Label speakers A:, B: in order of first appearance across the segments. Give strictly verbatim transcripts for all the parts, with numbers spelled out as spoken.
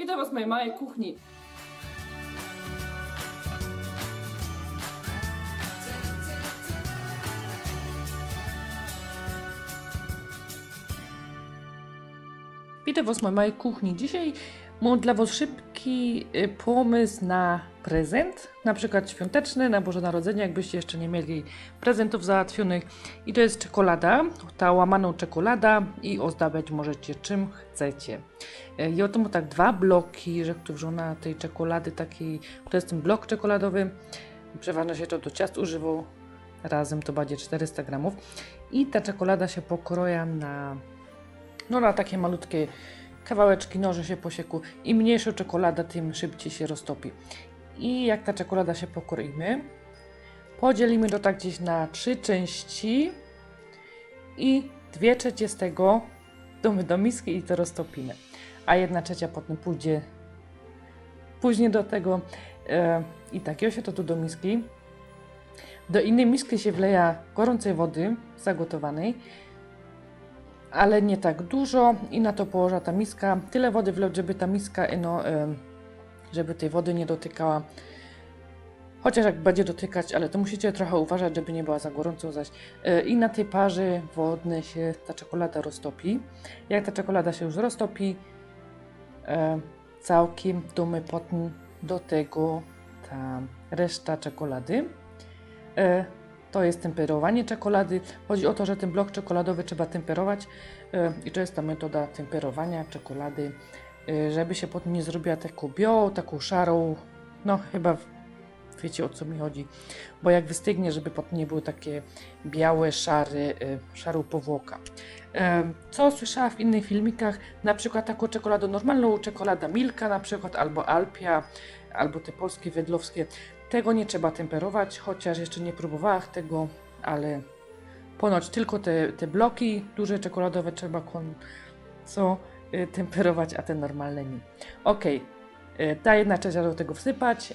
A: Witam Was w mojej małej kuchni. Witam Was w mojej małej kuchni. Dzisiaj mam dla Was szybki pomysł na prezent, na przykład świąteczny, na Boże Narodzenie, jakbyście jeszcze nie mieli prezentów załatwionych. I to jest czekolada, ta łamaną czekolada i ozdabiać możecie czym chcecie. I oto mam tak dwa bloki, że wrzucona tej czekolady takiej, to jest ten blok czekoladowy, przeważnie się to do ciast używał, razem to będzie czterysta gramów. I ta czekolada się pokroja na, no na takie malutkie kawałeczki, noże się posieku. Im mniejsza czekolada, tym szybciej się roztopi. I jak ta czekolada się pokroimy, podzielimy to tak gdzieś na trzy części i dwie trzecie z tego damy do miski i to roztopimy. A jedna trzecia potem pójdzie później do tego e, i tak, się to tu do miski. Do innej miski się wleja gorącej wody zagotowanej, ale nie tak dużo i na to położa ta miska. Tyle wody wleć, żeby ta miska, no, e, żeby tej wody nie dotykała. Chociaż jak będzie dotykać, ale to musicie trochę uważać, żeby nie była za gorąco zaś. Yy, I na tej parze wodnej się ta czekolada roztopi. Jak ta czekolada się już roztopi, yy, całkiem damy potem do tego ta reszta czekolady. Yy, to jest temperowanie czekolady. Chodzi o to, że ten blok czekoladowy trzeba temperować yy, i to jest ta metoda temperowania czekolady, yy, żeby się potem nie zrobiła taką białą, taką szarą, no chyba wiecie, o co mi chodzi, bo jak wystygnie, żeby potem nie były takie białe, szare, szarą powłoka. Co słyszałam w innych filmikach, na przykład taką czekoladę normalną, czekolada Milka na przykład, albo Alpia, albo te polskie, wedlowskie, tego nie trzeba temperować, chociaż jeszcze nie próbowałam tego, ale ponoć tylko te, te bloki duże czekoladowe trzeba co temperować, a te normalne nie. Ok, ta jedna trzecia do tego wsypać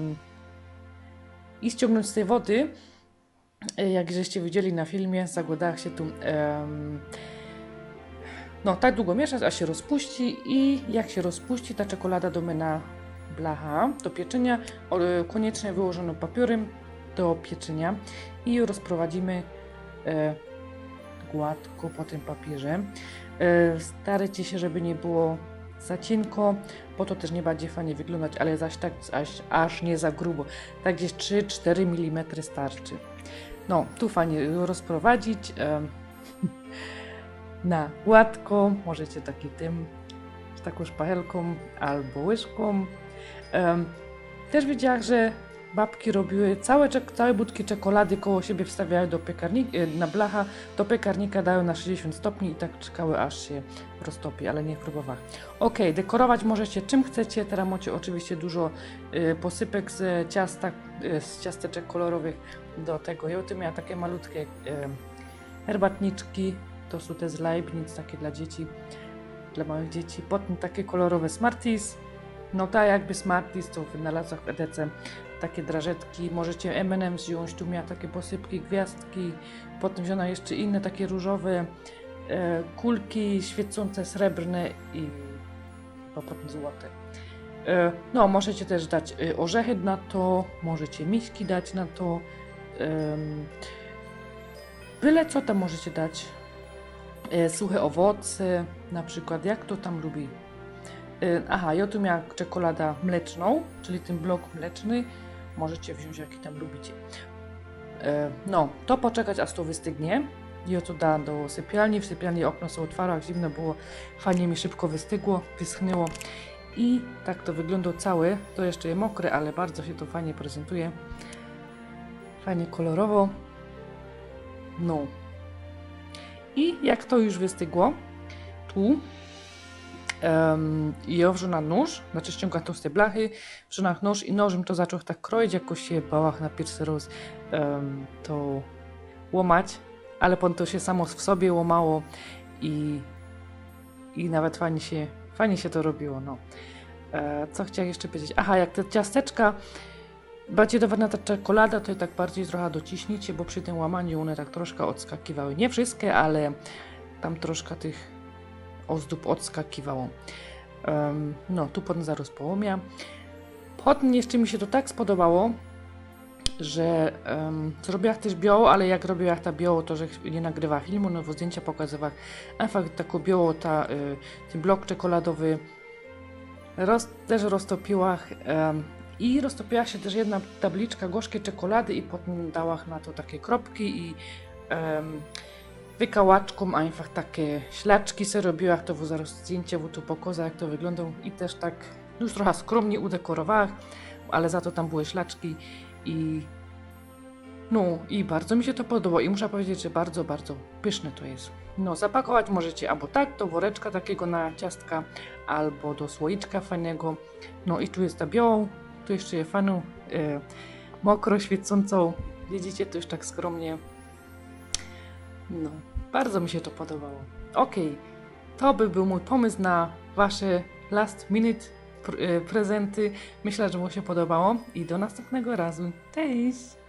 A: i ściągnąć z tej wody, jak żeście widzieli na filmie, zagłodała się tu, um, no tak długo mieszać, aż się rozpuści i jak się rozpuści, ta czekolada damy na blacha do pieczenia, o, koniecznie wyłożoną papierem do pieczenia i rozprowadzimy e, gładko po tym papierze. E, starajcie się, żeby nie było za cienko, bo to też nie będzie fajnie wyglądać, ale zaś tak aż, aż nie za grubo. Tak gdzieś trzy cztery milimetry starczy. No, tu fajnie rozprowadzić um, na gładko. Możecie taki tym, z taką szpachelką albo łyżką. Um, też widziałam, że babki robiły całe, całe budki czekolady koło siebie, wstawiały do piekarnika, na blacha, do piekarnika dały na sześćdziesiąt stopni i tak czekały, aż się roztopi, ale nie próbowałam. Ok, dekorować możecie czym chcecie. Teraz macie oczywiście dużo y, posypek z ciasta, y, z ciasteczek kolorowych do tego. Ja tu miałam takie malutkie y, herbatniczki, to są te z Leibniz, takie dla dzieci, dla małych dzieci. Potem takie kolorowe Smarties. No tak jakby Smarties, to wynalazłam w E D C. Takie drażetki, możecie M and M's wziąć, tu miała takie posypki, gwiazdki, potem wzięła jeszcze inne takie różowe e, kulki świecące, srebrne i potem złote. E, no, możecie też dać e, orzechy na to, możecie miśki dać na to, e, byle co tam możecie dać, e, suche owoce, na przykład jak to tam lubi. E, aha, ja tu miałam czekoladę mleczną, czyli ten blok mleczny. Możecie wziąć, jaki tam lubicie. E, no, to poczekać, aż to wystygnie. I to da do sypialni. W sypialni okno są otwarte, jak zimno było. Fajnie mi szybko wystygło, wyschnęło. I tak to wygląda całe. To jeszcze jest mokre, ale bardzo się to fajnie prezentuje. Fajnie kolorowo. No. I jak to już wystygło, tu Um, i ja wrzu na nóż, znaczy ściągam to z tej blachy, wrzu na nóż i nożem to zaczął tak kroić, jakoś się bałach na pierwszy raz um, to łamać, ale potem to się samo w sobie łamało i, i nawet fajnie się, fajnie się to robiło. No. E, co chciałam jeszcze powiedzieć? Aha, jak te ciasteczka, bardziej dowadna ta czekolada, to je tak bardziej trochę dociśnijcie, bo przy tym łamaniu one tak troszkę odskakiwały. Nie wszystkie, ale tam troszkę tych ozdób odskakiwało. Um, no, tu potem zaraz połomia. Potem jeszcze mi się to tak spodobało, że um, zrobiłam też biało, ale jak robiłam ta biało, to że nie nagrywa filmu, no bo zdjęcia pokazywała, a fakt taką biało, ta, y, ten blok czekoladowy roz, też roztopiła um, i roztopiła się też jedna tabliczka gorzkiej czekolady i potem dała na to takie kropki i um, wykałaczką, a einfach takie ślaczki se robiła, to w zaraz zdjęcie w tu pokaza, jak to wygląda i też tak już trochę skromnie udekorowała, ale za to tam były ślaczki i no i bardzo mi się to podobało i muszę powiedzieć, że bardzo, bardzo pyszne to jest. No zapakować możecie albo tak, do woreczka takiego na ciastka, albo do słoiczka fajnego. No i tu jest ta białą, tu jeszcze jest fajną, e, mokro świecącą, widzicie, to już tak skromnie. No, bardzo mi się to podobało. Ok, to by był mój pomysł na wasze last minute pr- e, prezenty. Myślę, że mu się podobało i do następnego razu. Cześć!